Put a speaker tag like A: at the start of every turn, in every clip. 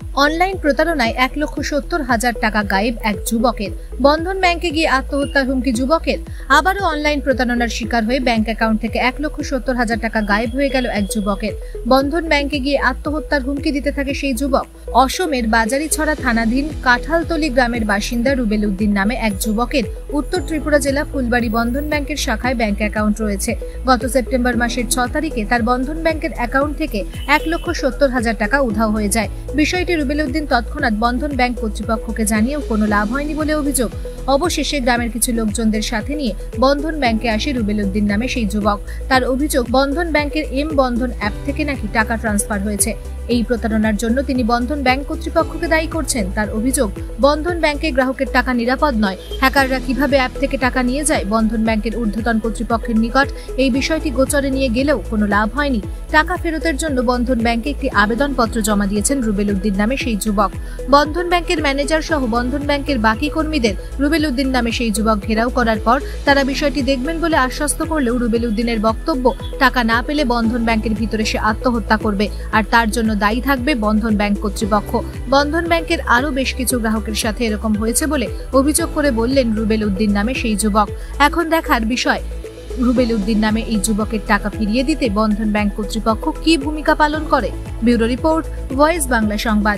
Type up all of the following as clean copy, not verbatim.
A: Online প্রতারণায় 1,70,000 টাকা গায়েব এক যুবকের। বন্ধন ব্যাংকে গিয়ে আত্মহত্যার হুমকি যুবকের। আবারও অনলাইন প্রতারণার শিকার হয়ে ব্যাংক অ্যাকাউন্ট থেকে 1,70,000 টাকা গায়েব হয়ে গেল এক যুবকের। বন্ধন ব্যাংকে গিয়ে আত্মহত্যার হুমকি দিতে থাকে সেই যুবক। অসমের বাজারিছড়া থানাধীন কাঁঠালতলি গ্রামের বাসিন্দা রুবেল উদ্দিন নামে এক যুবকের উত্তর ত্রিপুরা জেলা ফুলবাড়ি বন্ধন ব্যাংকের শাখায় ব্যাংক অ্যাকাউন্ট রয়েছে। গত সেপ্টেম্বর মাসের 6 তারিখে তার বন্ধন ব্যাংকের অ্যাকাউন্ট থেকে 1,70,000 টাকা উধাও হয়ে যায়। বিষয়টি রুবেল উদ্দিন তৎক্ষণাৎ বন্ধন ব্যাংক কর্তৃপক্ষকে জানিয়েও কোনো লাভ হয়নি বলে অভিযোগ। অবশেষে গ্রামের কিছু লোকজনদের সাথে নিয়ে বন্ধন ব্যাংকে আসে রুবেল উদ্দিন নামে সেই যুবক। তার অভিযোগ, বন্ধন ব্যাংকের বন্ধন অ্যাপ থেকে নাকি টাকা ট্রান্সফার হয়েছে। এই প্রতারণার জন্য তিনি বন্ধন ব্যাংক কর্তৃপক্ষকে দায়ী করছেন। তার অভিযোগ, বন্ধন ব্যাংকে গ্রাহকের টাকা নিরাপদ নয়। হ্যাকাররা কিভাবে অ্যাপ থেকে টাকা নিয়ে যায়, বন্ধন ব্যাংকের ঊর্ধ্বতন কর্তৃপক্ষের নিকট এই বিষয়টি গোচরে নিয়ে গেলেও কোনো লাভ হয়নি। টাকা ফেরতের জন্য বন্ধন ব্যাংকে একটি আবেদনপত্র জমা দিয়েছেন রুবেল উদ্দিন নামে সেই যুবক। বন্ধন ব্যাংকের ম্যানেজার সহ বন্ধন ব্যাংকের বাকি কর্মীদের রুবেল উদ্দিন নামে সেই যুবক ঘেরাও করার পর তারা বিষয়টি দেখবেন বলে আশ্বস্ত করলেও রুবেল উদ্দিনের বক্তব্য, টাকা না পেলে বন্ধন ব্যাংকের ভিতরে সে আত্মহত্যা করবে, আর তার জন্য দায়ী থাকবে বন্ধন ব্যাংক কর্তৃপক্ষ। বন্ধন ব্যাংকের আরো বেশ কিছু গ্রাহকের সাথে এরকম হয়েছে বলে অভিযোগ করে বললেন রুবেল উদ্দিন নামে সেই যুবক। এখন দেখার বিষয়, রুবেল উদ্দিন নামে এই যুবকের টাকা ফিরিয়ে দিতে বন্ধন ব্যাংক কর্তৃপক্ষ কি ভূমিকা পালন করে। ব্যুরো রিপোর্ট, ভয়েস বাংলা সংবাদ।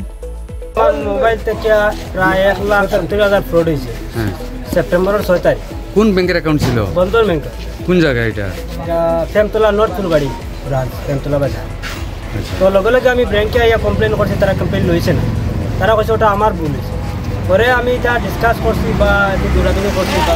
B: মোবাইল থেকে প্রায় 1,70,000 ফ্রড হয়েছে সেপ্টেম্বরের 6 তারিখ।
C: কোন ব্যাংকের অ্যাকাউন্ট ছিল?
B: বন্ধন ব্যাংক।
C: কোন জায়গায় এটা?
B: ফেমতলা নর্থ ফুলবাড়ি ব্রাঞ্চ, ফেমতলা বাজার। তো লগে লগে আমি ব্যাংকে আইয়া কমপ্লেন করছি, তারা কমপ্লেন লইছে না। তারা কইছে ওটা আমার ভুল হয়েছে। পরে আমি যা ডিসকাস করছি বা দৌড়াদৌড়ি করছি বা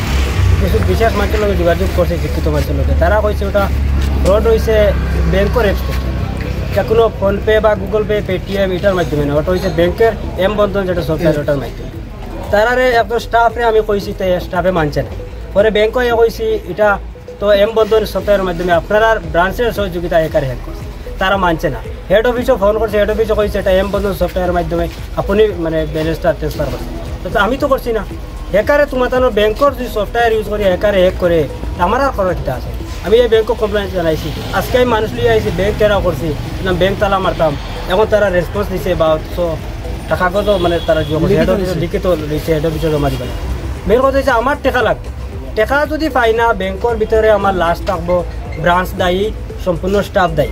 B: কিছু বিশেষ মানুষের লগে যোগাযোগ করছি, শিক্ষিত মানুষের লগে, তারা কইছে ওটা ফ্রড হয়েছে ব্যাংকের অ্যাপস থেকে। এটা কোনো ফোনপে বা গুগল পে, পেটিএম এটার মাধ্যমে না, ওটা হয়েছে ব্যাংকের বন্ধন যেটা সফটওয়্যার, ওটার মাধ্যমে। তারারে একজন স্টাফরে আমি কইছি, তো স্টাফে মানছে না। পরে ব্যাংকে কইছি এটা তো বন্ধন সফটওয়্যারের মাধ্যমে আপনারা ব্রাঞ্চের সহযোগিতা একারে হেল্প করছে, তারা মানছে না। হেড অফিসও ফোন করছে, হেড অফিসও কইছে এটা বন্ধন সফটওয়্যারের মাধ্যমে আপনি মানে ব্যালেন্সটা ট্রান্সফার করছেন। তো আমি তো করছি না। হেকারে তোমার ব্যাংকের যে সফটওয়্যার ইউজ করে হেকারে হ্যাক করে, আমার আর করার কিটা আছে। আমি এই ব্যাংকও কমপ্লেন জানাইছি, আজকে আমি মানুষ লিয়ে আইছি, ব্যাংক টেরাও করছি, ব্যাংক তালা মারতাম। এখন তারা রেসপন্স দিছে বা টাকা কত মানে তারা হেড অফিসে লিখিত দিচ্ছে, হেড অফিসে জমা দিবে না। মেন কথা হচ্ছে আমার টাকা লাগবে। টাকা যদি পাই না, ব্যাংকের ভিতরে আমার লাশ থাকবো, ব্রাঞ্চ দায়ী, সম্পূর্ণ স্টাফ দায়ী।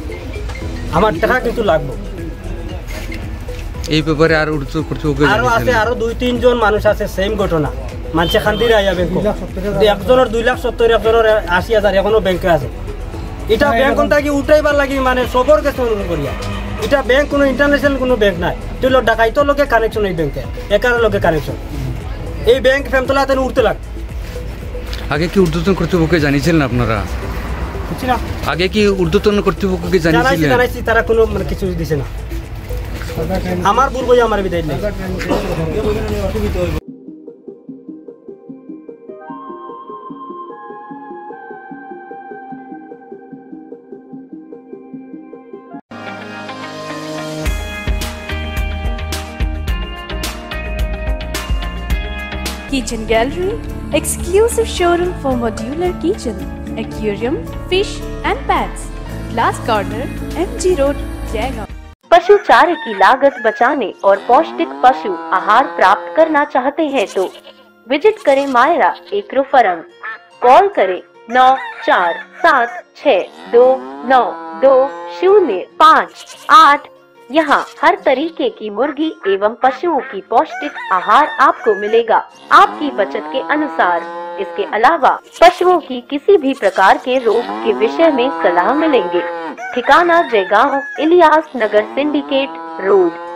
B: আমার টাকা কিন্তু লাগবে।
C: এই ব্যাপারে আরো আছে,
B: আরো 2-3 জন মানুষ আছে সেম ঘটনা। মানুষে খান্দির আইয়া ব্যাংক, একজনের 2,70,000, একজনের 80,000 এখনো ব্যাংকে আছে। এটা ব্যাংক থাকি উঠাইবার লাগি মানে সবর কাছে অনুরোধ করিয়া। এটা ব্যাংক কোনো ইন্টারন্যাশনাল কোনো ব্যাংক নাই, তুই ডাকাইতোর লোকে কানেকশন, এই ব্যাংকে একার লোকে কানেকশন। এই ব্যাংক ফেমতলাতে উঠতে লাগ।
C: আগে কি ঊর্ধ্বতন কর্তৃপক্ষকে জানিয়েছিলেন আপনারা? আগে কি ঊর্ধ্বতন কর্তৃপক্ষকে জানিয়েছিলেন?
B: তারা কোনো মানে কিছু দিছে না। আমার ভুল বই আমার বিদায় নেই।
D: Kitchen Gallery, exclusive showroom for modular kitchen, aquarium, fish and pets. Glass Corner, MG Road, Jaigaon.
E: पशु चारे की लागत बचाने और पौष्टिक पशु आहार प्राप्त करना चाहते हैं तो विजिट करें मायरा एग्रो फार्म। कॉल करें 9476292058। यहाँ हर तरीके की मुर्गी एवं पशुओं की पौष्टिक आहार आपको मिलेगा, आपकी बचत के अनुसार। इसके अलावा पशुओं की किसी भी प्रकार के रोग के विषय में सलाह मिलेंगे। ठिकाना जयगांव, इलियास नगर सिंडिकेट रोड।